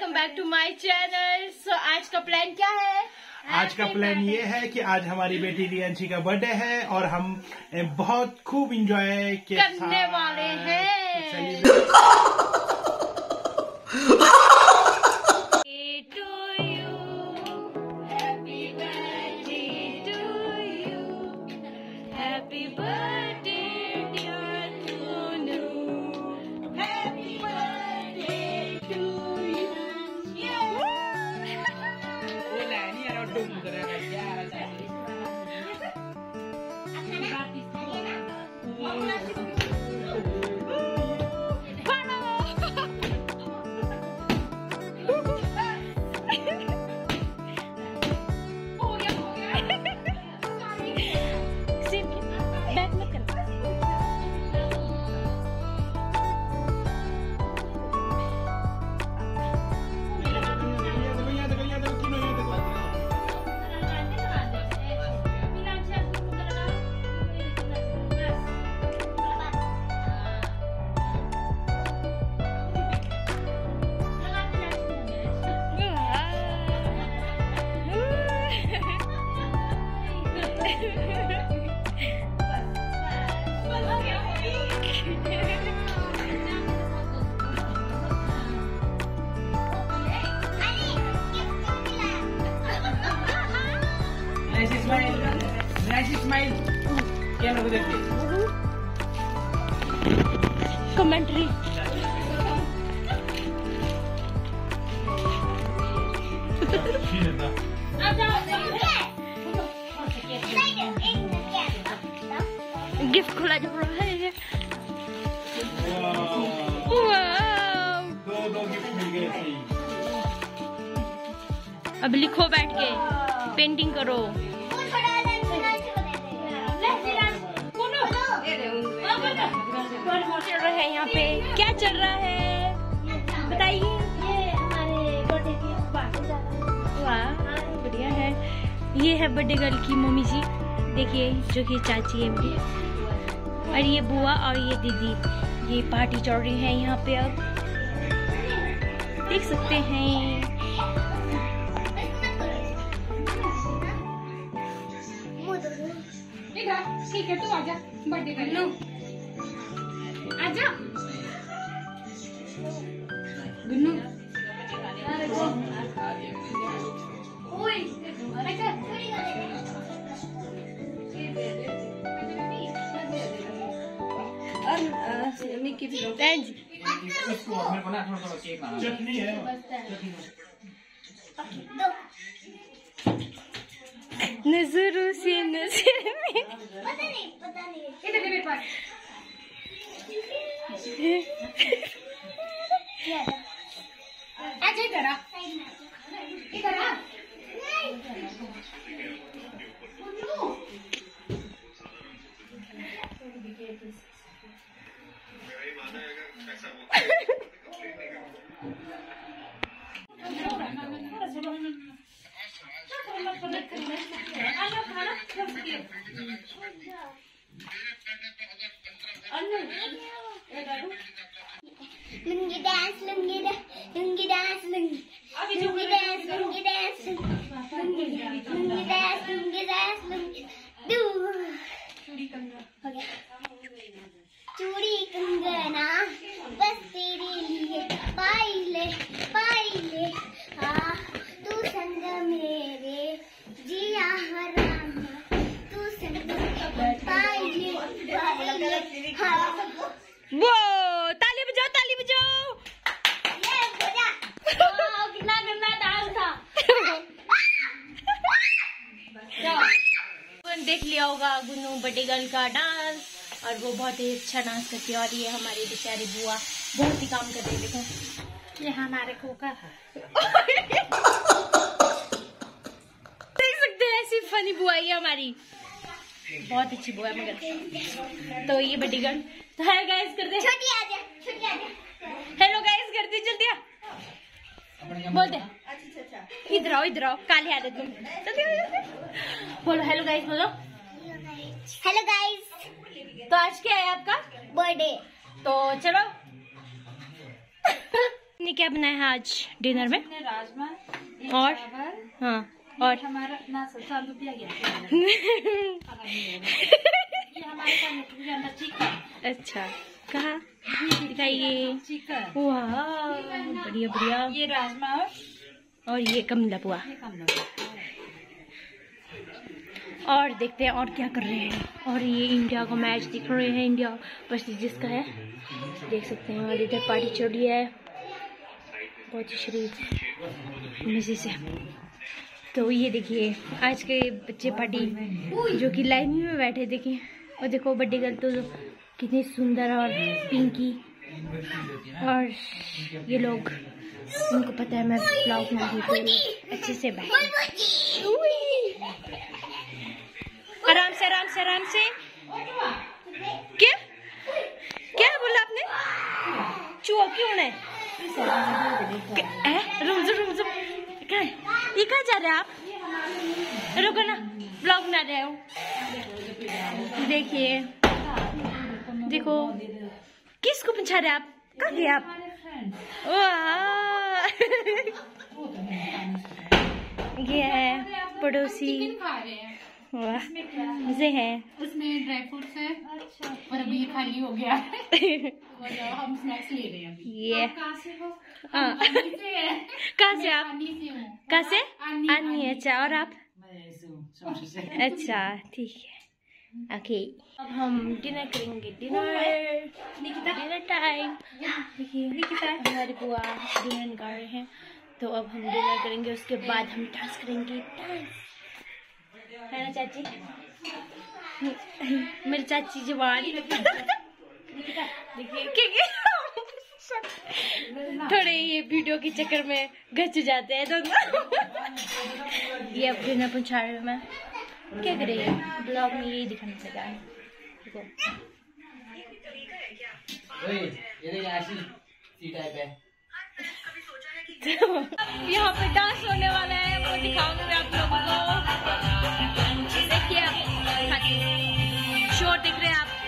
Welcome back to my channel. So आज का plan क्या है? आज का प्लान ये है कि आज हमारी बेटी रियांशी का बर्थडे है और हम बहुत खूब इंजॉय करने वाले हैं। Happy birthday dear gunu, happy birthday to you. Ula, ni ada dum kena raja raja. Nice smile. क्या लोग देखते? कमेंट्री। गिफ्ट खुला जा रहा है। दो गिफ्ट मिल गए। अब लिखो बैठ के, पेंटिंग करो। चल रहा है यहाँ पे, क्या चल रहा है बताइए। ये हमारे बर्थडे की पार्टी जा रहा है। वाह बढ़िया है। ये है बर्थडे गर्ल की मम्मी जी, देखिए जो कि चाची है मेरी, और ये बुआ और ये दीदी, ये पार्टी चल रही है यहाँ पे। अब देख सकते हैं। ठीक है, तू आजा बर्थडे कर लो। आजा गुन्नू। ओए उसको मेरे को ना थोड़ा केक लाना। चटनी है। नजरों से नजर में। पता नहीं इधर मेरे पास आजा इधर आ, इधर आ। Lungi dance lungi dance lungi dance lungi lungi dance lungi dance lungi dance lungi dance lungi दू हो गया। चूड़ी कंगना बस तेरे लिए पाइले पाइले, हाँ तू संग मेरे जिया हराम, तू संग पाइले पाइले, हाँ वो ताली बजाओ, ताली बजाओ। ये बजा। कितना गंदा डांस था। देख लिया होगा गुन्नू बर्थडे गर्ल का डांस, और वो बहुत ही अच्छा डांस करती है। और ये हमारी बेचारी बुआ बहुत ही काम कर रही है। देखो ये हमारे कोका देख सकते हैं, ऐसी फनी बुआ है हमारी, बहुत अच्छी बुआ है मगर। तो ये बर्थडे गर्ल तो है गाइस, कर दे छोटी आजा, छोटी आजा। हेलो गाइस कर दे, जल्दी आ बोल दे। इधर आओ, इधर आओ, काले आ रहे तुम, जल्दी बोलो हेलो गाइस, बोलो हेलो गाइस। तो आज क्या है आपका बर्थडे। तो चलो ने क्या बनाया है आज डिनर में? राजमा और हाँ और हमारा ना सालू पिया गया ये हमारे का अंदर चिकन। अच्छा कहाँ दिखाइए। चिकन वाह बढ़िया बढ़िया। ये राजमा और ये कमला पुआ। और देखते हैं और क्या कर रहे हैं। और ये इंडिया का मैच दिख रहे हैं, इंडिया वर्सेस जिसका है देख सकते हैं। और इधर पार्टी चल रही है बहुत ही शरीफ मजे से। तो ये देखिए आज के बच्चे पार्टी जो कि लाइन में बैठे देखें। और देखो बर्थडे गर्ल तो कितनी सुंदर और पिंकी। और ये लोग उनको पता है मैं ब्लॉग में हूँ तो अच्छे से बैठे। आराम से आराम से आराम से। क्या क्या बोला आपने? चुआ क्यों नहीं? रुक ये कहाँ जा रहे हैं आप? रुको ना ब्लॉग बना रहे हो। देखिए देखो किसको पूछा रहे आप? कहाँ गए आप? वाह ये है पड़ोसी। वाह मजे है। उसमें ड्राई फ्रूट्स है। अच्छा और अभी ये खाली हो गया और हम स्नैक्स ले रहे हैं अभी। ये कहाँ से हो? कहाँ से आप? कहाँ से? अन्नी। अच्छा और आप? अच्छा ठीक है ओके। अब हम डिनर करेंगे। Dinner time. देखिए हमारी बुआ डिनर निकाल रहे हैं तो अब हम डिनर करेंगे उसके बाद हम डांस करेंगे। डांस है ना चाची? मेरी चाची जवान देखिए थोड़े ये वीडियो के चक्कर में गच जाते हैं दोनों। ये अब डिनर पहुंचा रही हूँ मैं। क्या करें ब्लॉग में यही दिखाना चाहिए। देखो यहाँ पे डांस होने वाला है वो दिखाऊंगी मैं आप लोगों को। देखिए शोर दिख रहे हैं आप।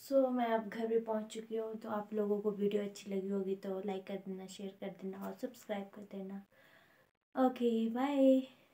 सो मैं अब घर पे पहुंच चुकी हूँ। तो आप लोगों को वीडियो अच्छी लगी होगी तो लाइक कर देना, शेयर कर देना और सब्सक्राइब कर देना। Okay bye.